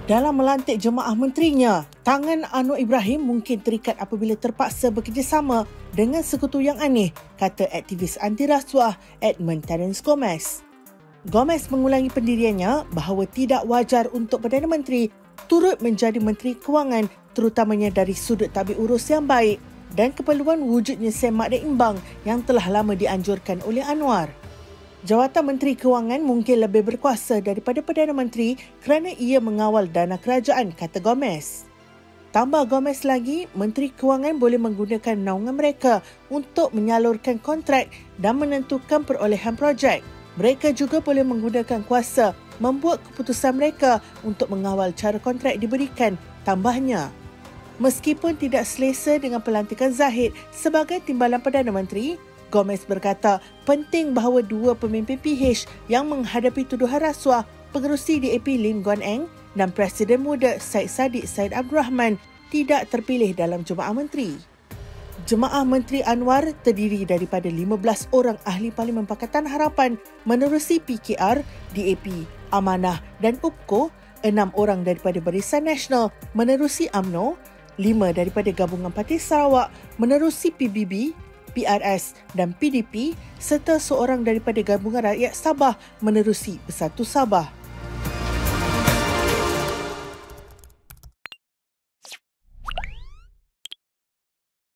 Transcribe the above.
Dalam melantik jemaah menterinya, tangan Anwar Ibrahim mungkin terikat apabila terpaksa bekerjasama dengan sekutu yang aneh, kata aktivis anti rasuah Edmund Terence Gomez. Gomez mengulangi pendiriannya bahawa tidak wajar untuk Perdana Menteri turut menjadi Menteri Kewangan terutamanya dari sudut tabik urus yang baik dan keperluan wujudnya semak dan imbang yang telah lama dianjurkan oleh Anwar. Jawatan Menteri Kewangan mungkin lebih berkuasa daripada Perdana Menteri kerana ia mengawal dana kerajaan, kata Gomez. Tambah Gomez lagi, Menteri Kewangan boleh menggunakan naungan mereka untuk menyalurkan kontrak dan menentukan perolehan projek. Mereka juga boleh menggunakan kuasa membuat keputusan mereka untuk mengawal cara kontrak diberikan, tambahnya. Meskipun tidak selesa dengan pelantikan Zahid sebagai timbalan Perdana Menteri, Gomez berkata penting bahawa dua pemimpin PH yang menghadapi tuduhan rasuah, pengerusi DAP Lim Guan Eng dan Presiden Muda Syed Saddiq Syed Abdul Rahman tidak terpilih dalam Jemaah Menteri. Jemaah Menteri Anwar terdiri daripada 15 orang ahli Parlimen Pakatan Harapan menerusi PKR, DAP, Amanah dan UPKO, 6 orang daripada Barisan Nasional menerusi UMNO, 5 daripada Gabungan Parti Sarawak menerusi PBB, PRS dan PDP serta seorang daripada Gabungan Rakyat Sabah menerusi Bersatu Sabah.